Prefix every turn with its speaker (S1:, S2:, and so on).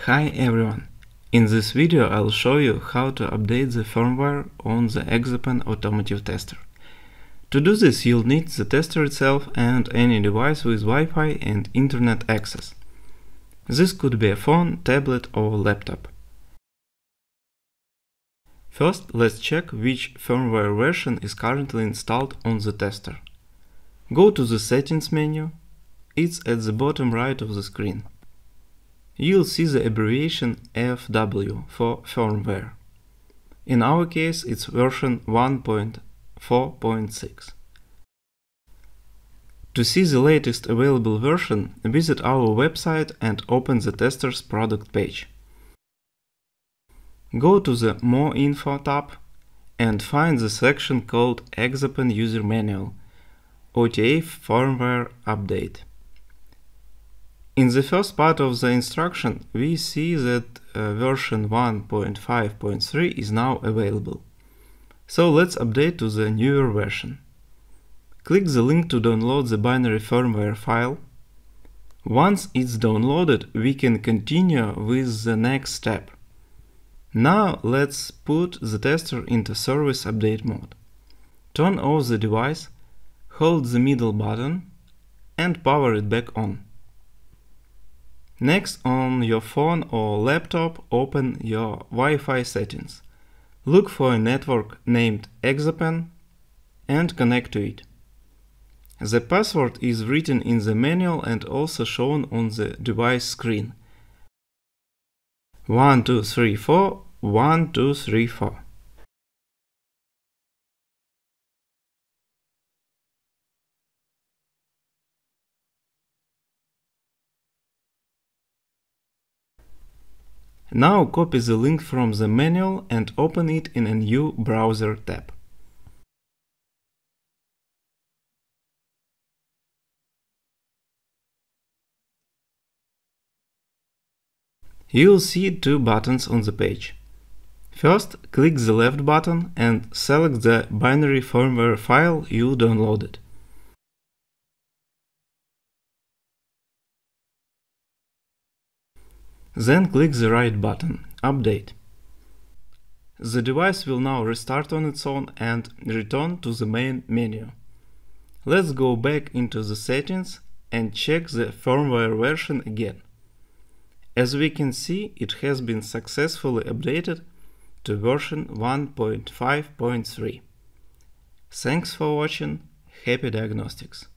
S1: Hi everyone! In this video I'll show you how to update the firmware on the Exapen Automotive Tester. To do this you'll need the tester itself and any device with Wi-Fi and internet access. This could be a phone, tablet or laptop. First let's check which firmware version is currently installed on the tester. Go to the Settings menu. It's at the bottom right of the screen. You'll see the abbreviation FW for firmware. In our case, it's version 1.4.6. To see the latest available version, visit our website and open the tester's product page. Go to the More Info tab and find the section called Exapen User Manual, OTA Firmware Update. In the first part of the instruction, we see that version 1.5.3 is now available. So let's update to the newer version. Click the link to download the binary firmware file. Once it's downloaded, we can continue with the next step. Now let's put the tester into service update mode. Turn off the device, hold the middle button and power it back on. Next, on your phone or laptop, open your Wi-Fi settings. Look for a network named Exapen and connect to it. The password is written in the manual and also shown on the device screen. 1234 1234. Now copy the link from the manual and open it in a new browser tab. You'll see two buttons on the page. First, click the left button and select the binary firmware file you downloaded. Then click the right button, Update. The device will now restart on its own and return to the main menu. Let's go back into the settings and check the firmware version again. As we can see, it has been successfully updated to version 1.5.3. Thanks for watching, happy diagnostics!